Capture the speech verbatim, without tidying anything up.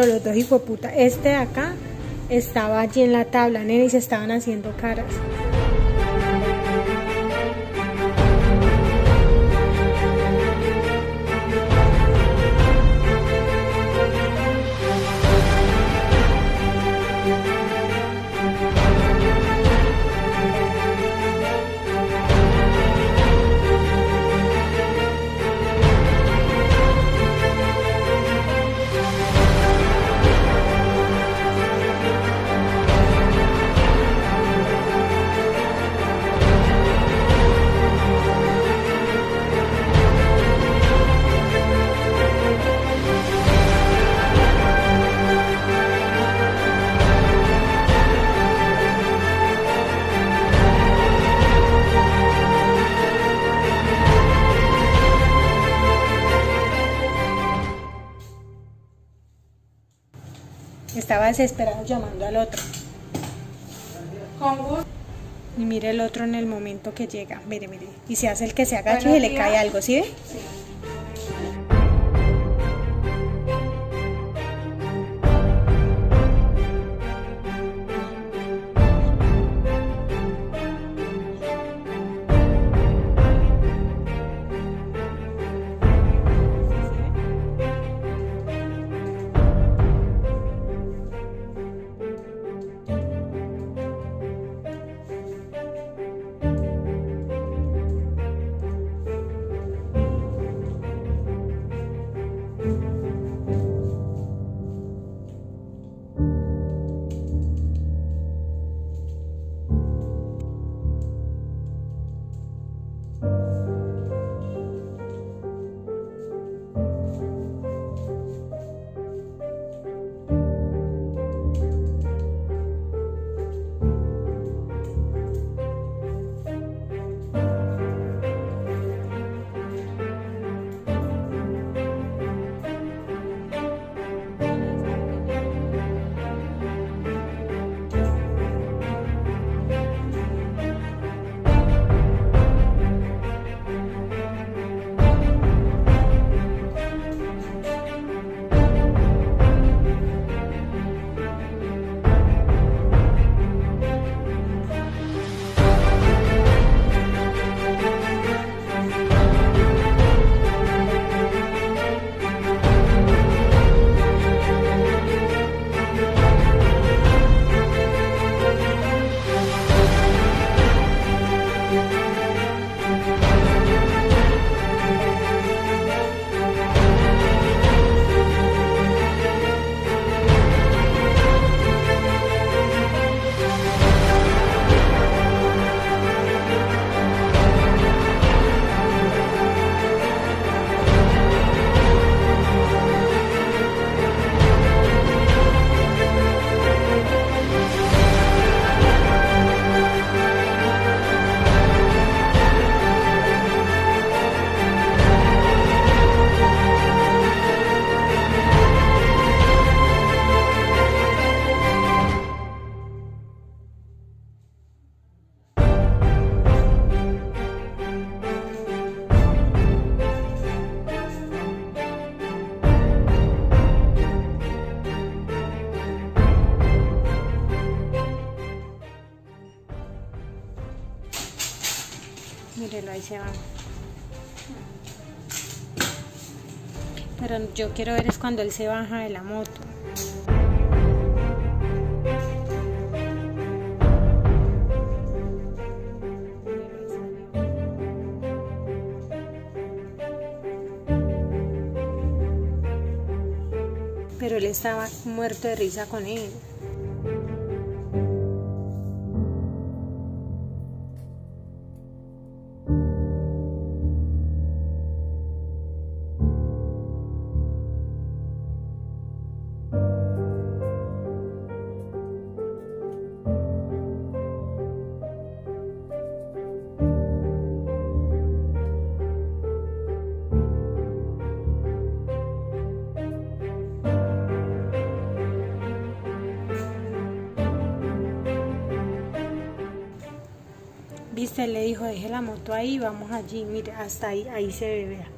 pero los dos hijueputa, este de acá estaba allí en la tabla, nena, y se estaban haciendo caras. Estaba desesperado llamando al otro. ¿Cómo? Y mire el otro en el momento que llega. Mire, mire. Y se hace el que se agacha y le cae algo, ¿sí ve? Sí. Mírelo, ahí se va. Pero yo quiero ver es cuando él se baja de la moto. Pero él estaba muerto de risa con él. Viste, le dijo, deje la moto ahí, vamos allí, mire, hasta ahí, ahí se ve, vea.